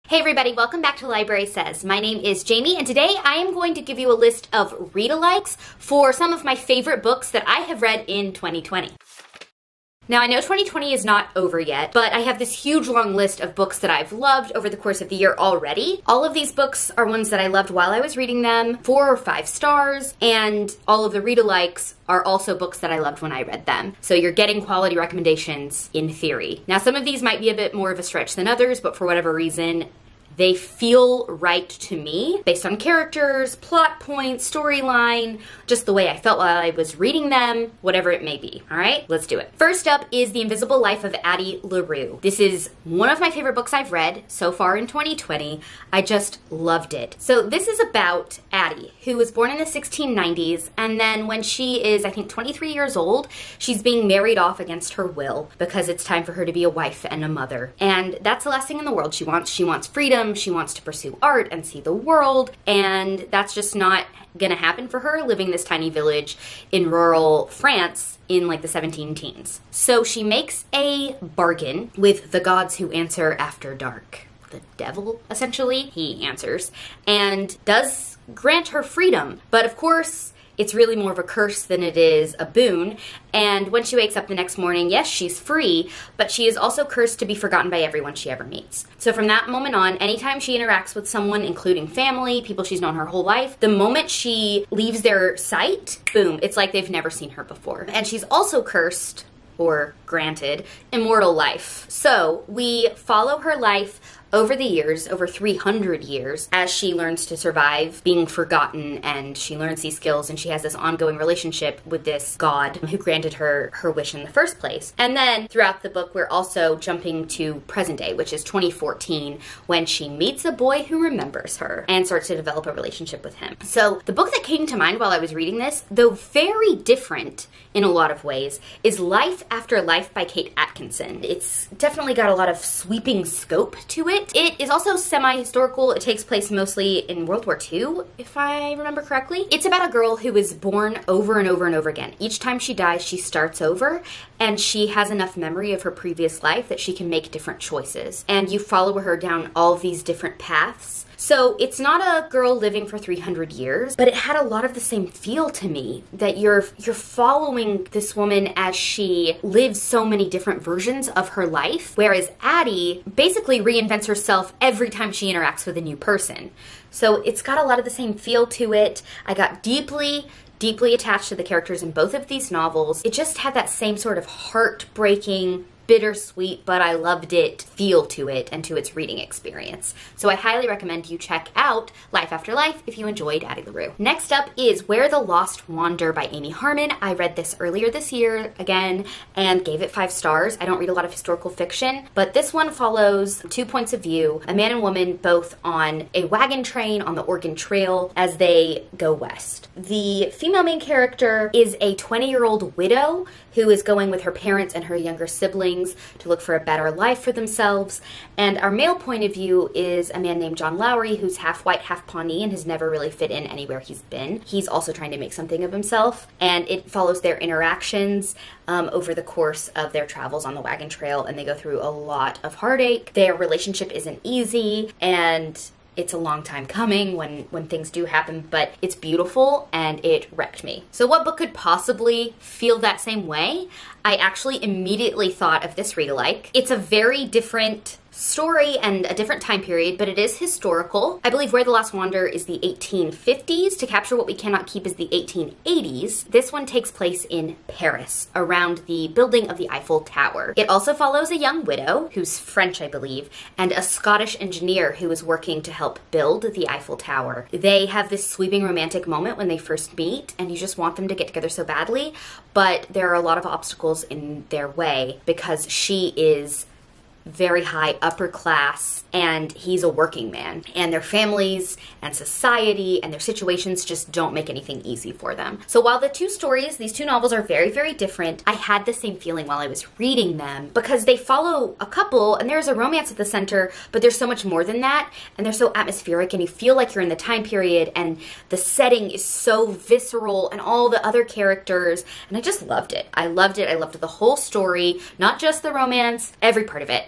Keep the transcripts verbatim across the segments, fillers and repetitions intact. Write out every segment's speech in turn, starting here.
Hey everybody, welcome back to Library Says. My name is Jamie, and today I am going to give you a list of read-alikes for some of my favorite books that I have read in twenty twenty. Now, I know twenty twenty is not over yet, but I have this huge long list of books that I've loved over the course of the year already. All of these books are ones that I loved while I was reading them, four or five stars, and all of the read-alikes are also books that I loved when I read them. So you're getting quality recommendations in theory. Now, some of these might be a bit more of a stretch than others, but for whatever reason, they feel right to me based on characters, plot points, storyline, just the way I felt while I was reading them, whatever it may be. All right, let's do it. First up is The Invisible Life of Addie LaRue. This is one of my favorite books I've read so far in twenty twenty. I just loved it. So this is about Addie, who was born in the sixteen nineties, and then when she is, I think, twenty-three years old, she's being married off against her will because it's time for her to be a wife and a mother. And that's the last thing in the world she wants. She wants freedom. She wants to pursue art and see the world, and that's just not gonna happen for her living this tiny village in rural France in like the seventeen teens. So she makes a bargain with the gods who answer after dark. The devil, essentially, he answers, and does grant her freedom. But of course, it's really more of a curse than it is a boon. And when she wakes up the next morning, yes, she's free, but she is also cursed to be forgotten by everyone she ever meets. So from that moment on, anytime she interacts with someone, including family, people she's known her whole life, the moment she leaves their sight, boom, it's like they've never seen her before. And she's also cursed, or granted, immortal life. So we follow her life over the years, over three hundred years, as she learns to survive being forgotten, and she learns these skills, and she has this ongoing relationship with this god who granted her her wish in the first place. And then throughout the book, we're also jumping to present day, which is twenty fourteen, when she meets a boy who remembers her and starts to develop a relationship with him. So the book that came to mind while I was reading this, though very different in a lot of ways, is Life After Life by Kate Atkinson. It's definitely got a lot of sweeping scope to it. It is also semi-historical. It takes place mostly in World War Two, if I remember correctly. It's about a girl who is born over and over and over again. Each time she dies, she starts over, and she has enough memory of her previous life that she can make different choices. And you follow her down all of these different paths. So it's not a girl living for three hundred years, but it had a lot of the same feel to me, that you're you're following this woman as she lives so many different versions of her life, whereas Addie basically reinvents herself every time she interacts with a new person. So it's got a lot of the same feel to it. I got deeply, deeply attached to the characters in both of these novels. It just had that same sort of heartbreaking, bittersweet, but I loved it feel to it and to its reading experience. So I highly recommend you check out Life After Life if you enjoyed Addie LaRue. Next up is Where the Lost Wander by Amy Harmon. I read this earlier this year again and gave it five stars. I don't read a lot of historical fiction, but this one follows two points of view, a man and woman both on a wagon train on the Oregon Trail as they go west. The female main character is a twenty-year-old widow who is going with her parents and her younger siblings to look for a better life for themselves. And our male point of view is a man named John Lowry, who's half white, half Pawnee, and has never really fit in anywhere he's been. He's also trying to make something of himself, and it follows their interactions um, over the course of their travels on the wagon trail, and they go through a lot of heartache. Their relationship isn't easy, and it's a long time coming when, when things do happen, but it's beautiful and it wrecked me. So what book could possibly feel that same way? I actually immediately thought of this read-alike. It's a very different story and a different time period, but it is historical. I believe Where the Lost Wander is the eighteen fifties. To Capture What We Cannot Keep is the eighteen eighties. This one takes place in Paris, around the building of the Eiffel Tower. It also follows a young widow, who's French, I believe, and a Scottish engineer who is working to help build the Eiffel Tower. They have this sweeping romantic moment when they first meet, and you just want them to get together so badly, but there are a lot of obstacles in their way because she is very high upper class and he's a working man, and their families and society and their situations just don't make anything easy for them. So while the two stories, these two novels, are very, very different, I had the same feeling while I was reading them because they follow a couple and there's a romance at the center, but there's so much more than that, and they're so atmospheric and you feel like you're in the time period, and the setting is so visceral and all the other characters, and I just loved it. I loved it. I loved the whole story, not just the romance, every part of it.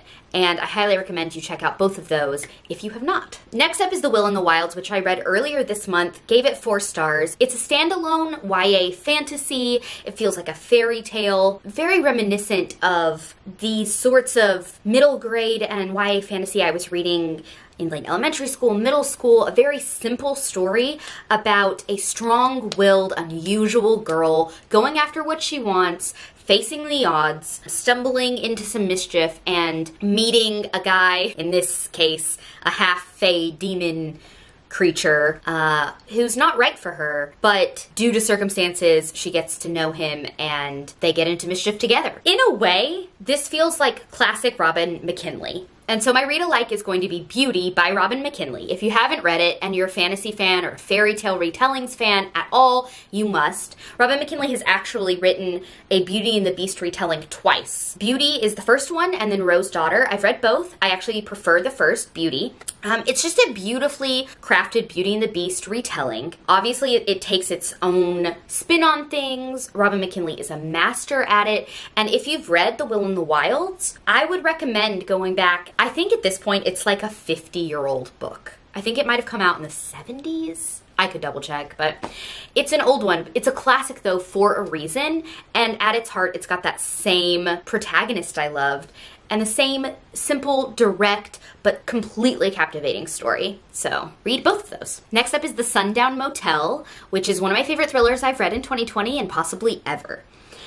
and I highly recommend you check out both of those if you have not. Next up is The Will in the Wilds, which I read earlier this month, gave it four stars. It's a standalone Y A fantasy. It feels like a fairy tale, very reminiscent of the sorts of middle grade and Y A fantasy I was reading in like elementary school, middle school. A very simple story about a strong-willed, unusual girl going after what she wants, facing the odds, stumbling into some mischief, and meeting a guy, in this case, a half-fae demon creature, uh, who's not right for her, but due to circumstances, she gets to know him and they get into mischief together. In a way, this feels like classic Robin McKinley. And so my read-alike is going to be Beauty by Robin McKinley. If you haven't read it and you're a fantasy fan or a fairy tale retellings fan at all, you must. Robin McKinley has actually written a Beauty and the Beast retelling twice. Beauty is the first one, and then Rose Daughter. I've read both. I actually prefer the first, Beauty. Um, it's just a beautifully crafted Beauty and the Beast retelling. Obviously, it, it takes its own spin on things. Robin McKinley is a master at it. And if you've read The Will in the Wilds, I would recommend going back. I think at this point, it's like a fifty-year-old book. I think it might have come out in the seventies. I could double check, but it's an old one. It's a classic, though, for a reason. And at its heart, it's got that same protagonist I loved and the same simple, direct, but completely captivating story. So read both of those. Next up is The Sundown Motel, which is one of my favorite thrillers I've read in twenty twenty and possibly ever.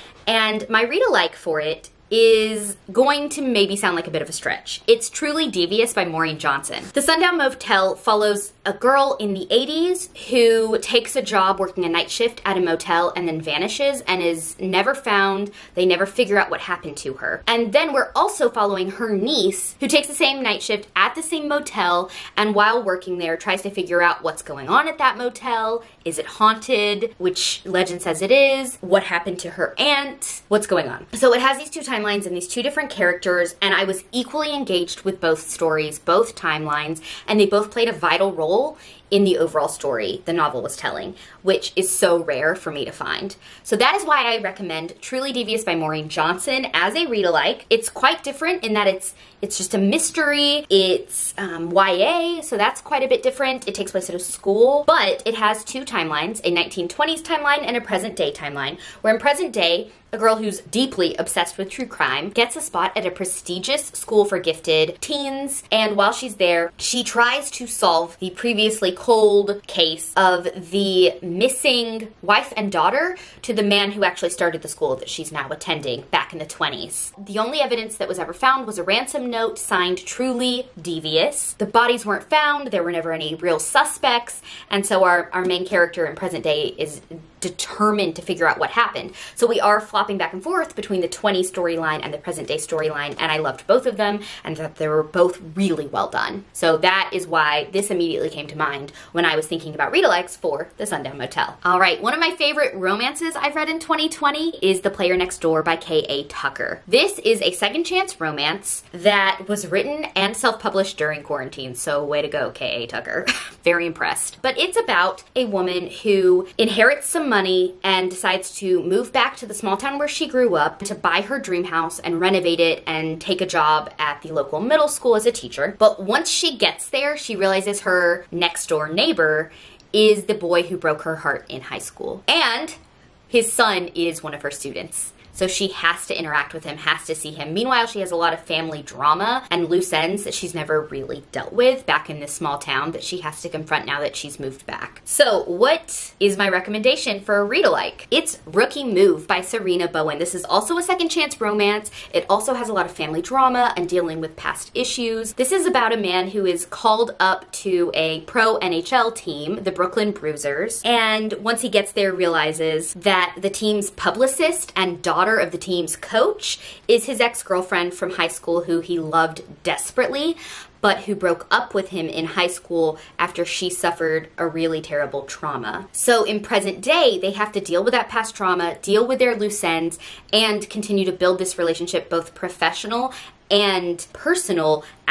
And my read-alike for it is going to maybe sound like a bit of a stretch. It's Truly Devious by Maureen Johnson. The Sundown Motel follows a girl in the eighties who takes a job working a night shift at a motel and then vanishes and is never found. They never figure out what happened to her. And then we're also following her niece who takes the same night shift at the same motel and while working there tries to figure out what's going on at that motel. Is it haunted? Which legend says it is? What happened to her aunt? What's going on? So it has these two timelines and these two different characters, and I was equally engaged with both stories, both timelines, and they both played a vital role in the overall story the novel was telling, which is so rare for me to find. So that is why I recommend Truly Devious by Maureen Johnson as a read-alike. It's quite different in that it's it's just a mystery. It's um, Y A, so that's quite a bit different. It takes place at a school, but it has two timelines, a nineteen twenties timeline and a present day timeline, where in present day, a girl who's deeply obsessed with true crime gets a spot at a prestigious school for gifted teens, and while she's there, she tries to solve the previously cold case of the missing wife and daughter to the man who actually started the school that she's now attending back in the twenties. The only evidence that was ever found was a ransom note signed Truly Devious. The bodies weren't found, there were never any real suspects, and so our, our main character in present day is determined to figure out what happened. So we are flopping back and forth between the twenties storyline and the present day storyline, and I loved both of them and thought they were both really well done. So that is why this immediately came to mind when I was thinking about read-alikes for The Sundown Motel. All right, one of my favorite romances I've read in twenty twenty is The Player Next Door by K A Tucker. This is a second chance romance that was written and self-published during quarantine, so way to go, K A Tucker. Very impressed. But it's about a woman who inherits some money and decides to move back to the small town where she grew up to buy her dream house and renovate it and take a job at the local middle school as a teacher. But once she gets there, she realizes her next door neighbor is the boy who broke her heart in high school. And his son is one of her students. So she has to interact with him, has to see him. Meanwhile, she has a lot of family drama and loose ends that she's never really dealt with back in this small town that she has to confront now that she's moved back. So what is my recommendation for a read-alike? It's Rookie Move by Serena Bowen. This is also a second chance romance. It also has a lot of family drama and dealing with past issues. This is about a man who is called up to a pro N H L team, the Brooklyn Bruisers, and once he gets there realizes that the team's publicist and daughter of the team's coach is his ex-girlfriend from high school who he loved desperately, but who broke up with him in high school after she suffered a really terrible trauma. So in present day, they have to deal with that past trauma, deal with their loose ends, and continue to build this relationship, both professional and personal,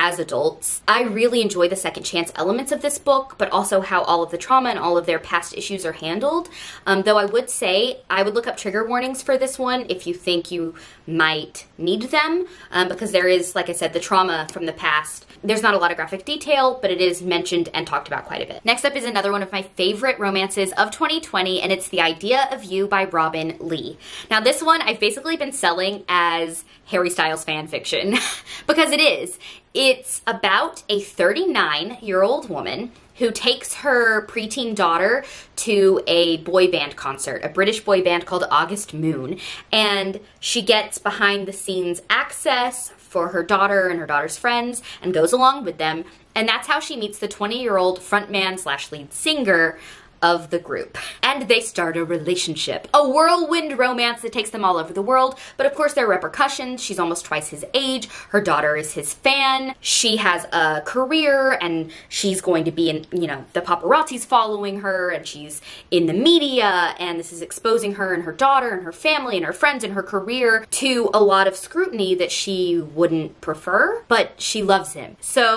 as adults. I really enjoy the second chance elements of this book, but also how all of the trauma and all of their past issues are handled. Um, though I would say I would look up trigger warnings for this one if you think you might need them, um, because there is, like I said, the trauma from the past. There's not a lot of graphic detail, but it is mentioned and talked about quite a bit. Next up is another one of my favorite romances of twenty twenty, and it's The Idea of You by Robin Lee. Now this one I've basically been selling as Harry Styles fan fiction because it is. It's about a thirty-nine-year-old woman who takes her preteen daughter to a boy band concert, a British boy band called August Moon, and she gets behind the scenes access for her daughter and her daughter's friends and goes along with them, and that's how she meets the twenty-year-old frontman slash lead singer of the group. And they start a relationship. A whirlwind romance that takes them all over the world, but of course there are repercussions. She's almost twice his age. Her daughter is his fan. She has a career and she's going to be in, you know, the paparazzi's following her and she's in the media, and this is exposing her and her daughter and her family and her friends and her career to a lot of scrutiny that she wouldn't prefer, but she loves him.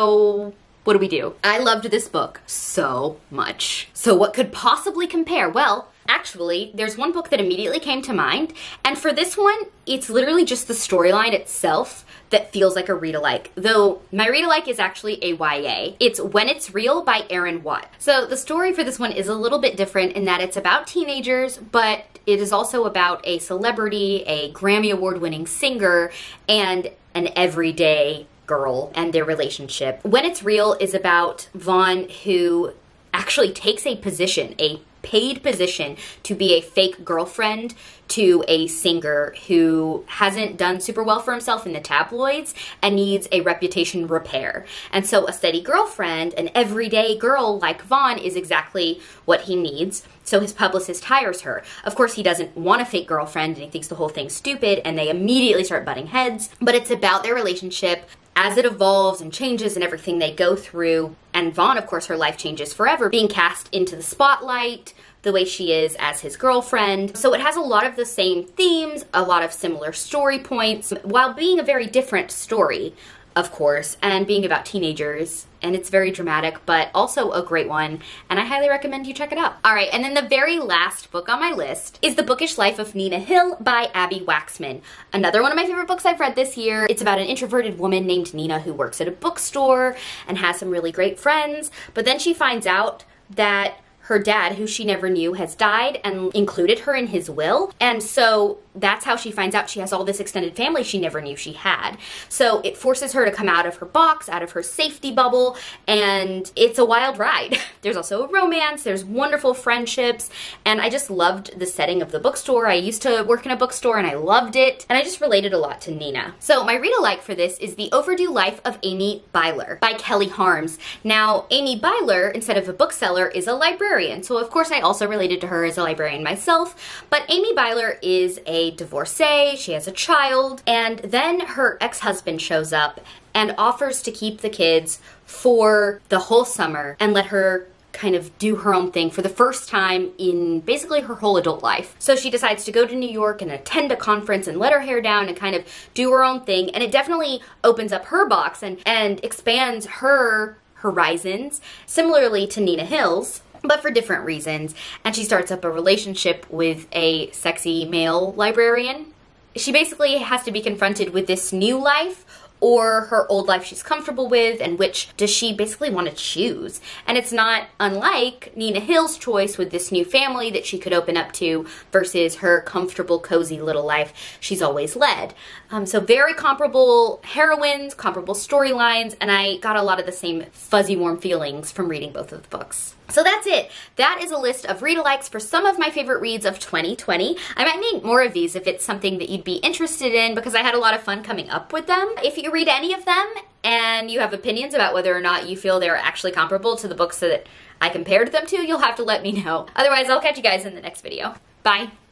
So what do we do? I loved this book so much. So what could possibly compare? Well, actually, there's one book that immediately came to mind, and for this one, it's literally just the storyline itself that feels like a read-alike, though my read-alike is actually a Y A. It's When It's Real by Erin Watt. So the story for this one is a little bit different in that it's about teenagers, but it is also about a celebrity, a Grammy Award-winning singer, and an everyday girl and their relationship. When It's Real is about Vaughn, who actually takes a position, a paid position, to be a fake girlfriend to a singer who hasn't done super well for himself in the tabloids and needs a reputation repair. And so a steady girlfriend, an everyday girl like Vaughn, is exactly what he needs. So his publicist hires her. Of course, he doesn't want a fake girlfriend and he thinks the whole thing's stupid, and they immediately start butting heads. But it's about their relationship as it evolves and changes and everything they go through. And Vaughn, of course, her life changes forever, being cast into the spotlight the way she is as his girlfriend. So it has a lot of the same themes, a lot of similar story points, while being a very different story, of course, and being about teenagers. And it's very dramatic, but also a great one, and I highly recommend you check it out. All right, and then the very last book on my list is The Bookish Life of Nina Hill by Abby Waxman. Another one of my favorite books I've read this year. It's about an introverted woman named Nina who works at a bookstore and has some really great friends, but then she finds out that her dad, who she never knew, has died and included her in his will. And so that's how she finds out she has all this extended family she never knew she had. So it forces her to come out of her box, out of her safety bubble, and it's a wild ride. There's also a romance, there's wonderful friendships, and I just loved the setting of the bookstore. I used to work in a bookstore and I loved it, and I just related a lot to Nina. So my read-alike for this is The Overdue Life of Amy Byler by Kelly Harms. Now, Amy Byler, instead of a bookseller, is a librarian. So of course I also related to her as a librarian myself, but Amy Byler is a divorcee, she has a child, and then her ex-husband shows up and offers to keep the kids for the whole summer and let her kind of do her own thing for the first time in basically her whole adult life. So she decides to go to New York and attend a conference and let her hair down and kind of do her own thing, and it definitely opens up her box and, and expands her horizons, similarly to Nina Hill's, but for different reasons. And she starts up a relationship with a sexy male librarian. She basically has to be confronted with this new life or her old life she's comfortable with, and which does she basically want to choose. And it's not unlike Nina Hill's choice with this new family that she could open up to versus her comfortable, cozy little life she's always led. Um, so very comparable heroines, comparable storylines, and I got a lot of the same fuzzy, warm feelings from reading both of the books. So that's it. That is a list of read-alikes for some of my favorite reads of twenty twenty. I might make more of these if it's something that you'd be interested in, because I had a lot of fun coming up with them. If you read any of them and you have opinions about whether or not you feel they're actually comparable to the books that I compared them to, you'll have to let me know. Otherwise, I'll catch you guys in the next video. Bye.